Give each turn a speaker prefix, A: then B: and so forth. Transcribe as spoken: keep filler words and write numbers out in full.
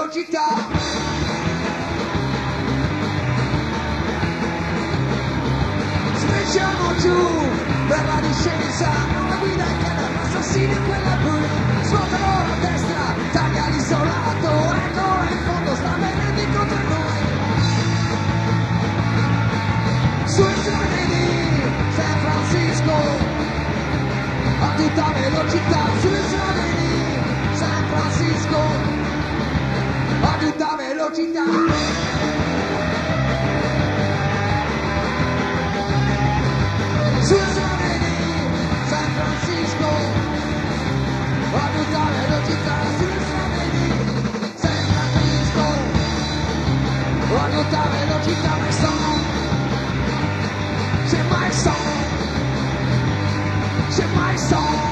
A: velocità. Spingiamo giù per la discendenza, una guida che dà l'assassino in quella blu. Svuotano la destra, taglia l'isolato, ecco in fondo sta venendo contro noi. Sui treni di San Francisco, a tutta velocità, sui treni di San Francisco, a tutta velocità. Sui treni di San Francisco, a tutta velocità, sui treni di San Francisco, a tutta velocità, mai sono, c'è mai sono, c'è mai sono.